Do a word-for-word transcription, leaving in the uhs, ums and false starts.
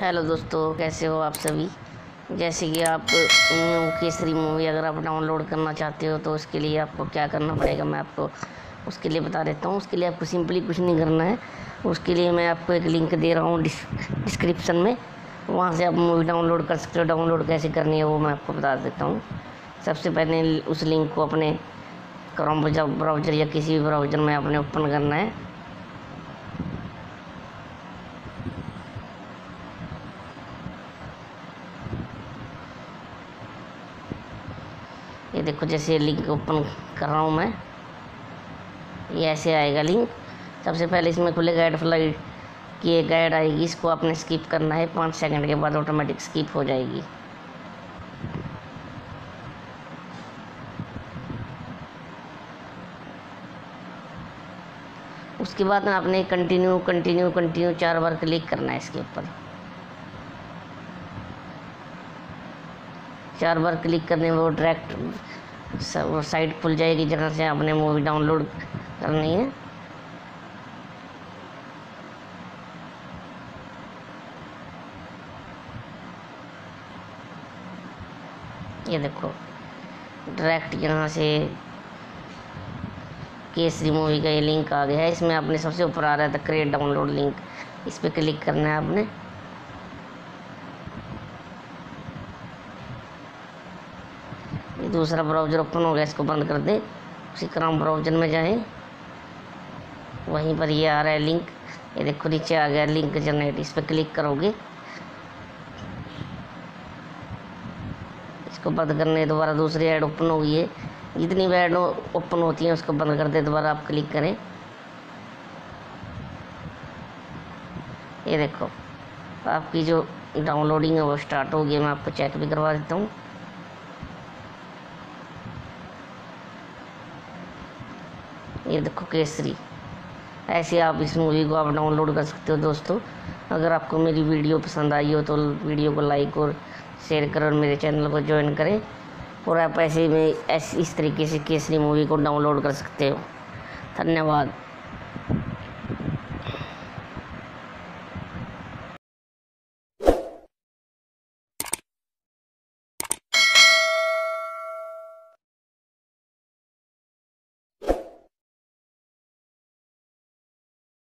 Hello दोस्तों, कैसे हो आप सभी। जैसे कि आप केसरी मूवी अगर आप डाउनलोड करना चाहते हो तो उसके लिए आपको क्या करना पड़ेगा, मैं आपको उसके लिए बता देता हूँ। उसके लिए आपको सिंपली कुछ नहीं करना है। उसके लिए मैं आपको एक लिंक दे रहा हूँ डिस्क्रिप्शन में, वहाँ से आप मूवी डाउनलोड कर सकते हो। डाउनलोड कैसे करनी है वो मैं आपको बता देता हूँ। सबसे पहले उस लिंक को अपने क्रोम ब्राउज़र या किसी भी ब्राउज़र में आपने ओपन करना है। ये देखो, जैसे लिंक ओपन कर रहा हूँ मैं, ये ऐसे आएगा लिंक। सबसे पहले इसमें खुलेगा ऐड फ्लाइट की एक ऐड आएगी, इसको आपने स्किप करना है। पाँच सेकंड के बाद ऑटोमेटिक स्किप हो जाएगी। उसके बाद में आपने कंटिन्यू कंटिन्यू कंटिन्यू चार बार क्लिक करना है इसके ऊपर। चार बार क्लिक करने में वो डायरेक्ट वो साइट खुल जाएगी जहाँ से आपने मूवी डाउनलोड करनी है। ये देखो, डायरेक्ट यहाँ से केसरी मूवी का ये लिंक आ गया है। इसमें आपने सबसे ऊपर आ रहा था क्रिएट डाउनलोड लिंक, इस पर क्लिक करना है आपने। ये दूसरा ब्राउज़र ओपन हो गया, इसको बंद कर दे। उसी क्रोम ब्राउज़र में जाएं, वहीं पर ये आ रहा है लिंक। ये देखो नीचे आ गया लिंक जनरेट, इस पर क्लिक करोगे। इसको बंद करने दोबारा दूसरी ऐड ओपन हो गई है। जितनी भी ऐड ओपन होती हैं उसको बंद कर दे, दोबारा आप क्लिक करें। ये देखो आपकी जो डाउनलोडिंग है वो स्टार्ट हो गई। मैं आपको चेक भी करवा देता हूँ। ये देखो केसरी, ऐसे आप इस मूवी को आप डाउनलोड कर सकते हो। दोस्तों, अगर आपको मेरी वीडियो पसंद आई हो तो वीडियो को लाइक और शेयर करें और मेरे चैनल को ज्वाइन करें। और आप ऐसे में ऐसे इस तरीके से केसरी मूवी को डाउनलोड कर सकते हो। धन्यवाद।